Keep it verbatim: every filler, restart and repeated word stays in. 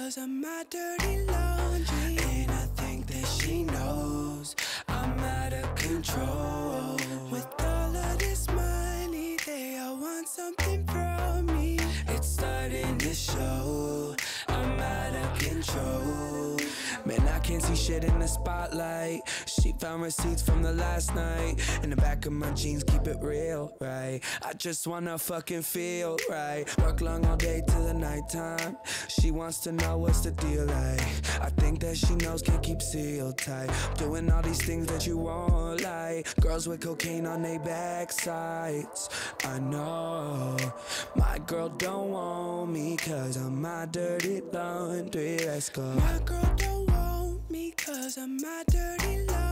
cause of my dirty laundry. And I think that she knows I'm out of control. With all of this money, they all want something from me. It's starting to show I'm out of control. Man, I can't see shit in the spotlight. She found receipts from the last night. In the back of my jeans, keep it real, right? I just wanna fucking feel right. Work long all day till the nighttime. She wants to know what's the deal like. I think that she knows, can't keep sealed tight. Doing all these things that you won't like. Girls with cocaine on their backsides. I know my girl don't want me cause of my dirty laundry. Let's go. My girl don't want me cause of my dirty laundry.